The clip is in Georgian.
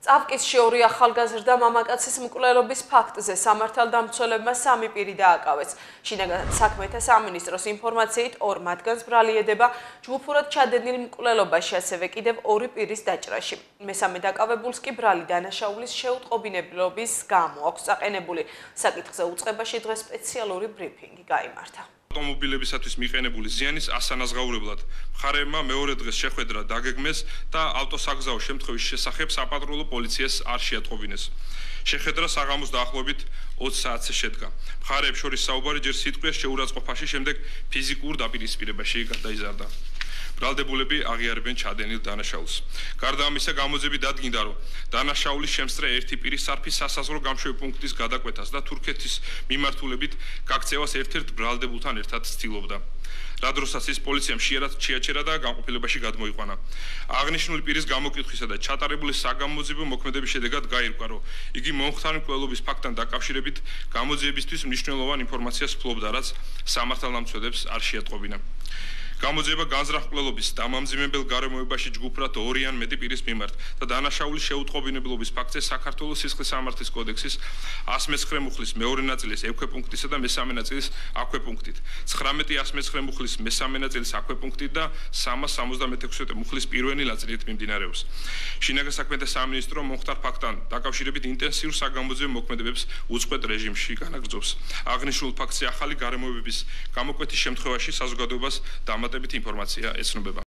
წავკისში ორი ახალგაზრდა მამაკაცის მკვლელობის ფაქტზე სამართალდამცველებმა 3 პირი დააკავეს. შინაგან საქმეთა სამინისტროს ინფორმაციით, 2 მათგანს ბრალი ედება ჯგუფურად ჩადენილ მკვლელობაში, ასევე კიდევ 2 პირის დაჭრაში. მესამე დაკავებულს კი ბრალი დანაშაულის შეუტყობინებლობის გამო აქვს წაყენებული. საკითხზე უწყებაში დღეს სპეციალური ბრიფინგი გაიმართა. ავტომობილებისათვის მიყენებული ზიანის ასანაზღაურებლად მხარეებმა მეორე დღეს შეხვედრა დაგეგმეს და ავტოსაგზაო შემთხვევის შესახებ საპატრულო პოლიციას არ შეატყობინეს. შეხვედრა საღამოს დაახლოებით 20 საათზე შედგა. მხარეებს შორის საუბარი ჯერ სიტყვის შეურაცხყოფაში, შემდეგ ფიზიკურ დაპირისპირებაში გადაიზარდა. ბრალდებულები აღიარებენ ჩადენილ დანაშაულს. გარდა ამისა, გამოძიები დადგინდა, რომ დანაშაულის შემსწრე ერთი პირის სარფის სასაზღვრო გამშვები პუნქტის გადაკვეთას და თურქეთის მიმართულებით გაქცევას ერთ-ერთ ბრალდებულთან ერთად ცდილობდა. რა დროსაც ის პოლიციამ შეერად შეაჩერა და განყოფილებაში გადმოიყვანა. აღნიშნული პირის გამოკითხვისა და ჩატარებული საგამოძიებო მოქმედების შედეგად გაირკვა, რომ იგი მომხდარი მკვლელობის ფაქტთან დაკავშირებით გამოძიებისთვის მნიშვნელოვან ინფორმაციას ფლობდა, რაც სამართალდამცველებს არ შეატყობინა. გამოძიება განზრახ მკვლელობის დამამძიმებელ გარემოებაში ჯგუფურად 2 ან მეტი პირის მიმართ და დანაშაულის შეუტყობინებლობის ფაქტზე საქართველოს სისხლის სამართლის კოდექსის 119 მუხლის მეორე ნაწილის ექვე პუნქტისა და მესამე ნაწილის აქვე პუნქტით, 19-119 მუხლის მესამე ნაწილის აქვე პუნქტით და 376 მუხლის პირველი ნაწილით მიმდინარეობს. შინაგან საქმეთა სამინისტრო მომხდარ ფაქტთან დაკავშირებით ინტენსიურ საგამოძიებო მოქმედებებს უწყვეტ რეჟიმში განაგრძობს. აღნიშნულ ფაქტზე ახალი გარემოებების გამოკვეთის შემთხვევაში საზოგადოებას დამატებით ინფორმაცია ეცნობება.